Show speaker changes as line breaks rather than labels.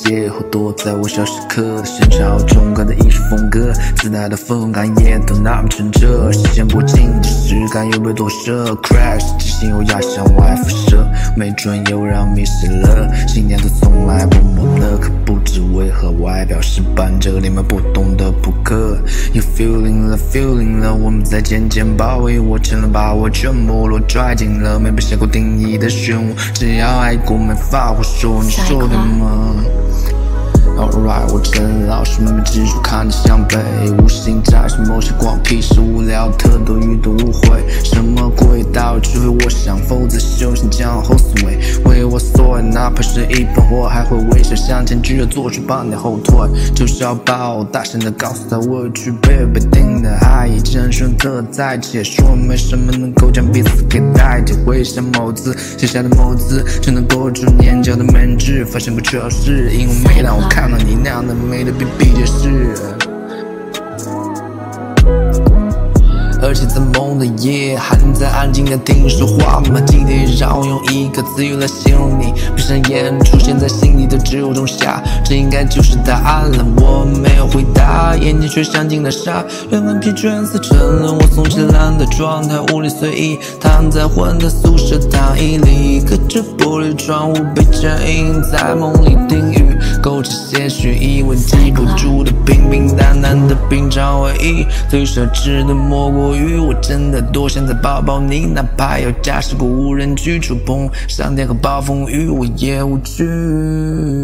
邂逅躲在我小时刻的现场，中感的艺术风格，自带的风感也都那么澄澈，视线不清的质感又被夺舍 ，crash 即兴优雅向外辐射，没准又让迷失了，信念都从来不摸的，可不知为何外表是伴着你们不懂的扑克。You feeling了，我们在渐渐包围我，成了把我全没落，拽进了没被下过定义的漩涡，只要爱过没法胡说，你说对吗？Alright， 我真老实，慢慢指出看着向北，无心摘是某些光屁事无聊特逗与的误会，什么轨道只会我想，否则修行将后思维，为我所爱，哪怕是一盆火，还会微笑向前，只有做出帮你后退，就是要把我大声的告诉他，我去被定的爱意真深刻在一起，说没什么能够将彼此给代替，回想某字写下的某字，就能勾住眼角的门质，发现不缺失，因为每当我看到你那样的美的比比皆是，而且在梦的夜，还能在安静的听说话吗？今天让我用一个词语来形容你，闭上眼出现在心里的只有仲夏，这应该就是答案了。我没有回答，眼睛却像进了沙，两眼疲倦似沉沦，我松弛懒的状态，无力随意躺在混的宿舍躺椅里，隔着玻璃窗户被剪影在梦里定语，勾起些许以为记不住的平平淡淡的平常回忆，最奢侈的莫过于我真的多想再抱抱你，哪怕要驾驶过无人去触碰上天和暴风雨，我也无惧。